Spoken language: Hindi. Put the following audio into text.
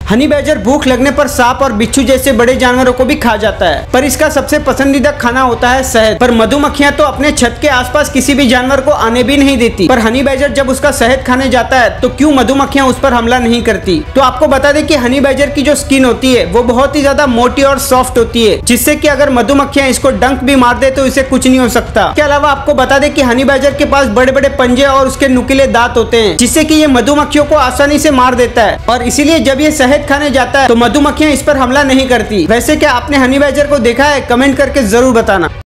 हनी बैजर भूख लगने पर सांप और बिच्छू जैसे बड़े जानवरों को भी खा जाता है, पर इसका सबसे पसंदीदा खाना होता है शहद। पर मधुमक्खियां तो अपने छत के आसपास किसी भी जानवर को आने भी नहीं देती, पर हनी बैजर जब उसका शहद खाने जाता है तो क्यों मधुमक्खियां उस पर हमला नहीं करती? तो आपको बता दें कि हनी बैजर की जो स्किन होती है वो बहुत ही ज्यादा मोटी और सॉफ्ट होती है, जिससे कि अगर मधुमक्खियां इसको डंक भी मार दे तो इसे कुछ नहीं हो सकता। इसके अलावा आपको बता दें कि हनी बैजर के पास बड़े बड़े पंजे और उसके नुकीले दांत होते हैं, जिससे कि ये मधुमक्खियों को आसानी से मार देता है, और इसीलिए जब ये शहद खाने जाता है तो मधुमक्खियां इस पर हमला नहीं करती। वैसे क्या आपने हनी बैजर को देखा है? कमेंट करके जरूर बताना।